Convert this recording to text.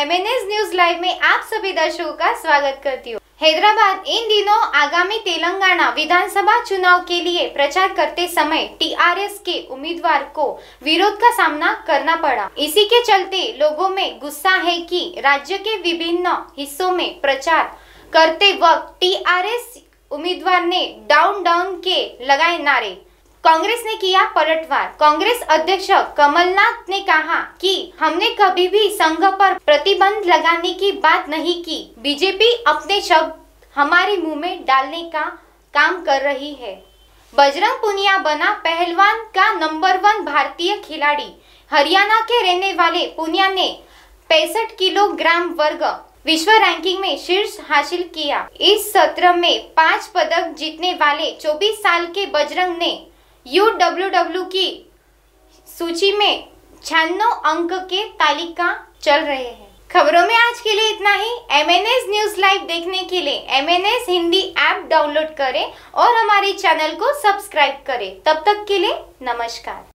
MNS news live में आप सभी दर्शकों का स्वागत करती हूँ। हैदराबाद इन दिनों आगामी तेलंगाना विधानसभा चुनाव के लिए प्रचार करते समय TRS के उम्मीदवार को विरोध का सामना करना पड़ा। इसी के चलते लोगों में गुस्सा है कि राज्य के विभिन्न हिस्सों में प्रचार करते वक्त TRS उम्मीदवार ने डाउन डाउन के लगाए नारे। कांग्रेस ने किया पलटवार। कांग्रेस अध्यक्ष कमलनाथ ने कहा कि हमने कभी भी संघ पर प्रतिबंध लगाने की बात नहीं की। बीजेपी अपने शब्द हमारे मुंह में डालने का काम कर रही है। बजरंग पुनिया बना पहलवान का नंबर 1 भारतीय खिलाड़ी। हरियाणा के रहने वाले पुनिया ने 65 किलोग्राम वर्ग विश्व रैंकिंग में शीर्ष हासिल किया। इस सत्र में 5 पदक जीतने वाले 24 साल के बजरंग ने UWW की सूची में 96 अंक के तालिका चल रहे हैं। खबरों में आज के लिए इतना ही। MNS न्यूज लाइव देखने के लिए MNS हिंदी ऐप डाउनलोड करें और हमारे चैनल को सब्सक्राइब करें। तब तक के लिए नमस्कार।